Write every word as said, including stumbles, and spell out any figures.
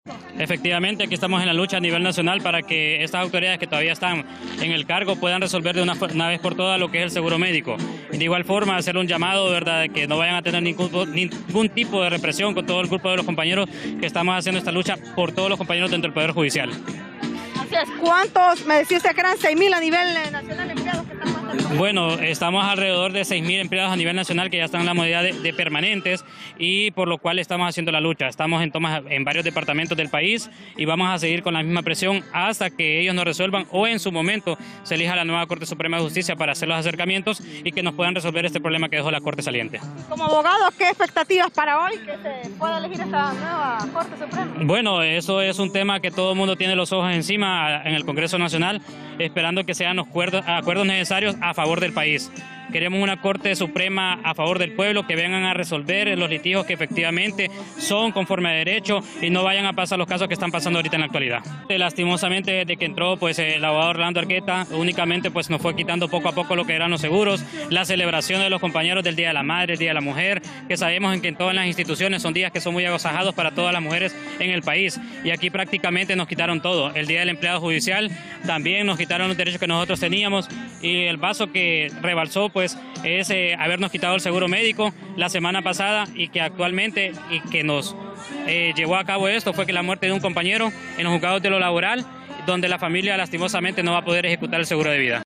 Efectivamente, aquí estamos en la lucha a nivel nacional para que estas autoridades que todavía están en el cargo puedan resolver de una, una vez por todas lo que es el seguro médico. Y de igual forma, hacer un llamado, ¿verdad?, de que no vayan a tener ningún, ningún tipo de represión con todo el grupo de los compañeros que estamos haciendo esta lucha por todos los compañeros dentro del Poder Judicial. Así es. ¿Cuántos, me decía usted que eran seis mil a nivel nacional empleados que están mandando? Bueno, estamos alrededor de seis mil empleados a nivel nacional que ya están en la modalidad de, de permanentes, y por lo cual estamos haciendo la lucha. Estamos en tomas en varios departamentos del país y vamos a seguir con la misma presión hasta que ellos nos resuelvan o en su momento se elija la nueva Corte Suprema de Justicia para hacer los acercamientos y que nos puedan resolver este problema que dejó la Corte saliente. Como abogado, ¿qué expectativas para hoy que se pueda elegir esta nueva Corte Suprema? Bueno, eso es un tema que todo el mundo tiene los ojos encima en el Congreso Nacional, esperando que sean los acuerdos, acuerdos necesarios a favor del país. Queremos una Corte Suprema a favor del pueblo, que vengan a resolver los litigios que efectivamente son conforme a derecho y no vayan a pasar los casos que están pasando ahorita en la actualidad. Lastimosamente, desde que entró pues el abogado Orlando Argueta, únicamente pues nos fue quitando poco a poco lo que eran los seguros, la celebración de los compañeros del Día de la Madre, el Día de la Mujer, que sabemos en que en todas las instituciones son días que son muy agasajados para todas las mujeres en el país, y aquí prácticamente nos quitaron todo. El Día del Empleado Judicial también nos quitaron los derechos que nosotros teníamos, y el vaso que rebalsó pues es eh, habernos quitado el seguro médico la semana pasada, y que actualmente y que nos eh, llevó a cabo esto fue que la muerte de un compañero en los juzgados de lo laboral, donde la familia lastimosamente no va a poder ejecutar el seguro de vida.